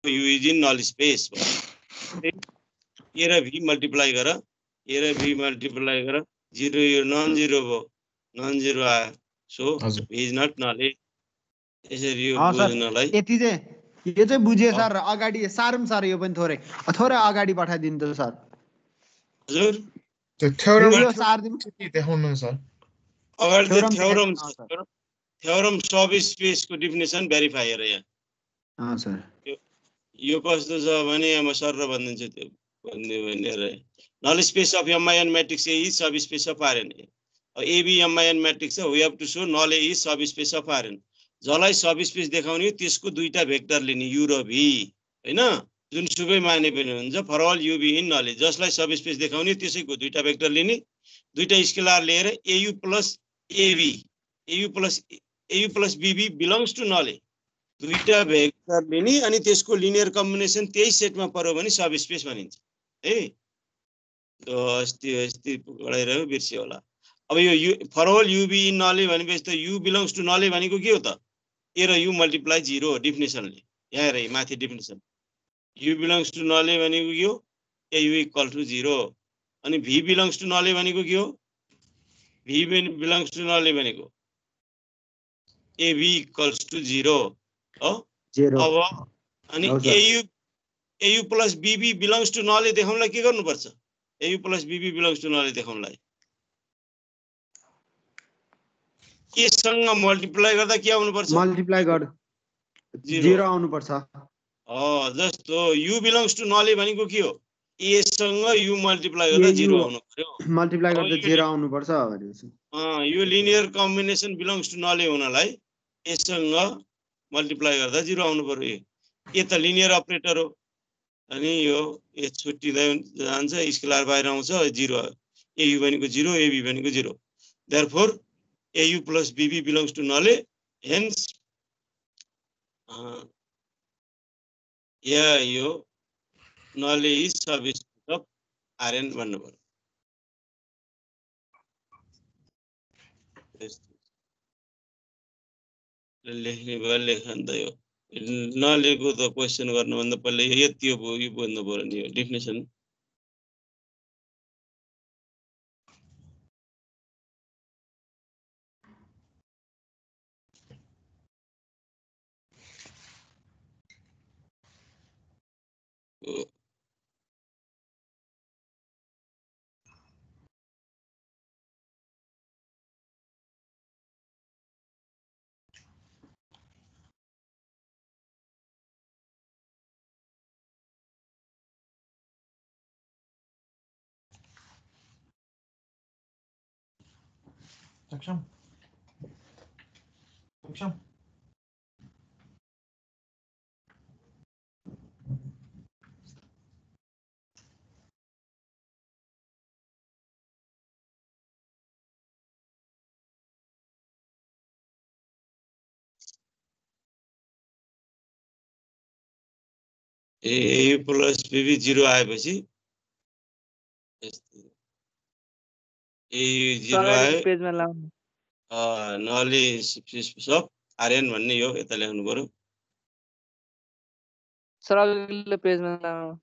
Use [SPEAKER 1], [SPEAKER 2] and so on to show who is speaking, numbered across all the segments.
[SPEAKER 1] U is in null space. A र V multiply गर, A र V मल्टिप्लाई गर, 0 यो नन जिरो भयो, नन जिरो आयो, so V is not null. यसरी यो बुझ्नलाई
[SPEAKER 2] यति चाहिँ यो चाहिँ बुझे सर। अगाडि सारम सर यो पनि थोरै थोरै अगाडि पठाइदिनु त सर।
[SPEAKER 1] हजुर
[SPEAKER 3] त्यो थ्योरम
[SPEAKER 2] यो सार्दिनु
[SPEAKER 3] देखाउनु सर।
[SPEAKER 1] अगाडि त थ्योरम छ, थ्योरम सब स्पेसको डेफिनेसन भेरिफाई हेर यहाँ।
[SPEAKER 2] सर
[SPEAKER 1] यो कस्तो छ भने म सर र भनिदिन्छु त्यो भन्दियो भने null space of MIN matrix A is sub space of RN. AB MIN matrix we have to show null A is sub space of RN. जसलाई सब स्पेस देखाउने त्यसको दुईटा भेक्टर लिने यु र भी हैन, जुनसुकै माने पनि हुन्छ, for all u b in null A. जसलाई सब स्पेस देखाउने त्यसैको दुईटा भेक्टर लिने, दुईटा स्केलर लिएर A U plus A B, A U plus B B belongs to null A, दुईटा भेक्टर लिने अनि त्यसको लिनियर कम्बिनेसन त्यही सेटमा पर्यो भने सब स्पेस भनिन्छ है। अस्ति पढाइरह्यो बिर्सियो होला। अब यो for all u b in null A भनेपछि त u belongs to null A भनेको के हो त? ए र यु मल्टिप्लाई 0 हो डेफिनेसनले। यहाँ हेर माथि definition, u belongs to null A भनेको के हो? A u equal to 0। अनि भी बिलोंग्स टु नल ए भनेको के हो? भी बिलोंग्स टु नल ए भनेको ए भी इक्वल्स टु 0 हो। अब अनि A U plus B B belongs to null A देखाउनलाई के गर्नुपर्छ? A U plus B B belongs to null A देखाउनलाई ए सँग मल्टिप्लाई गर्दा के आउनु पर्छ?
[SPEAKER 2] मल्टिप्लाई गर्दा 0 आउनु पर्छ।
[SPEAKER 1] जस्तो u belongs to null A भनेको के हो? ए सँग यु मल्टिप्लाई गर्दा 0 आउनु पर्यो।
[SPEAKER 2] मल्टिप्लाई गर्दा 0 आउनु पर्छ भनेपछि
[SPEAKER 1] यो linear combination belongs to null A हुनलाई ए सँग मल्टिप्लाई गर्दा 0 आउनु पर्यो। ए त लिनियर अपरेटर हो अनि यो ए छुट्टिँदै जान्छ, स्केलर बाहिर आउँछ 0। एयु भनेको 0, एबी भनेको 0। Therefore A U plus B B belongs to null A, hence यो null A is sub space of RN भन्नु पर्यो। लेख्ने भयो लेखन त यो नलेको त क्वेसन गर्नुभन्दा पहिले यति यो बुझ्नु पर्यो नि यो डेफिनेसन।
[SPEAKER 3] सक्षम
[SPEAKER 1] एयु प्लस बीबी 0 आएपछि एयु 0 आयो,
[SPEAKER 4] पेजमा लाउनु
[SPEAKER 1] null A space of RN भन्ने यो यता लेख्नु पर्यो।
[SPEAKER 4] सर अघिल्लो पेजमा लाउनु।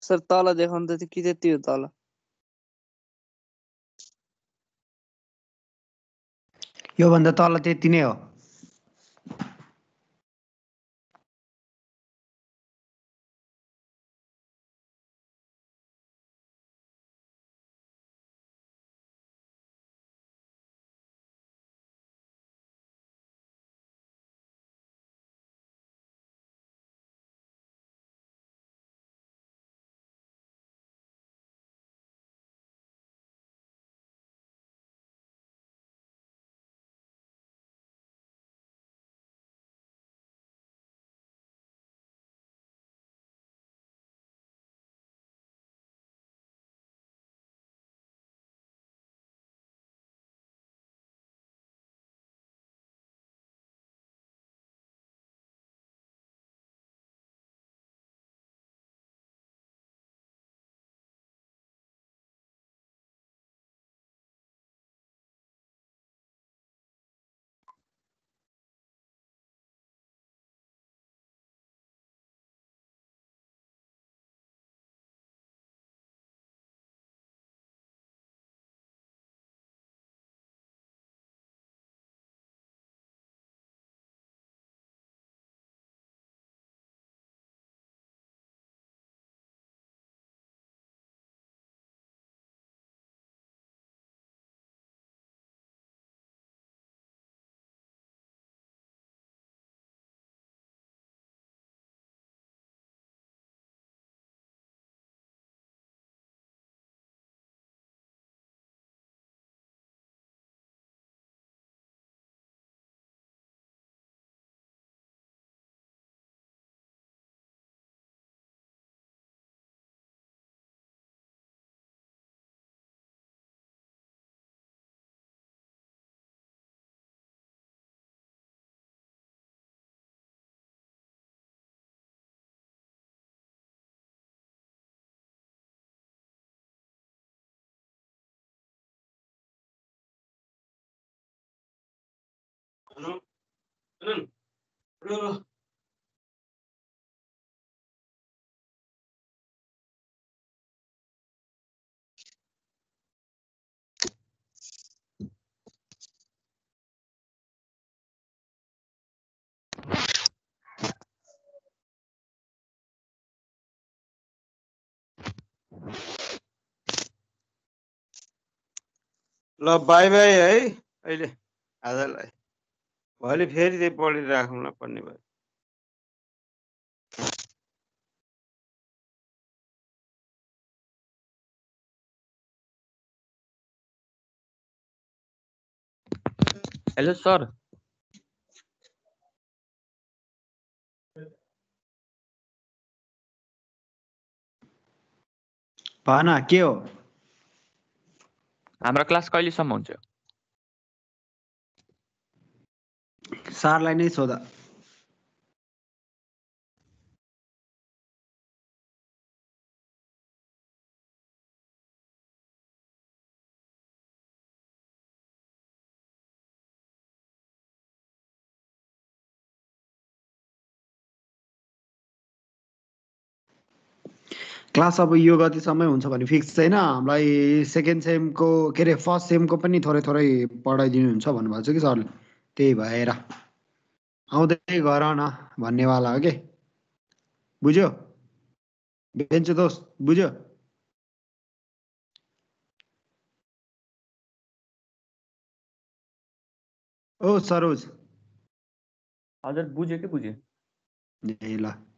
[SPEAKER 4] सर तल देखाउनु त कि त्यति हो तल
[SPEAKER 2] यो भन्दा तल त्यति नै हो
[SPEAKER 1] ल बाई बाई है अहिले आजलाई भोलि फेरि त्यही पढिराखौँ न पढ्ने भयो
[SPEAKER 5] हेलो सर
[SPEAKER 2] भन के हो
[SPEAKER 5] हाम्रो क्लास कहिलेसम्म हुन्छ
[SPEAKER 2] सरलाई नै सोध क्लास अब यो गतिसम्मै हुन्छ भने फिक्स छैन हामीलाई सेकेन्ड सेमको के अरे फर्स्ट सेमको पनि थोरै थोरै पढाइदिनुहुन्छ भन्नुभएको छ कि सरले त्यही भएर आउँदै गर न भन्नेवाला हो के बुझ्यो बेन्चो दोस्त बुझ्यो ओ सरोज
[SPEAKER 5] हजुर बुझेँ कि बुझेँ
[SPEAKER 2] ए ल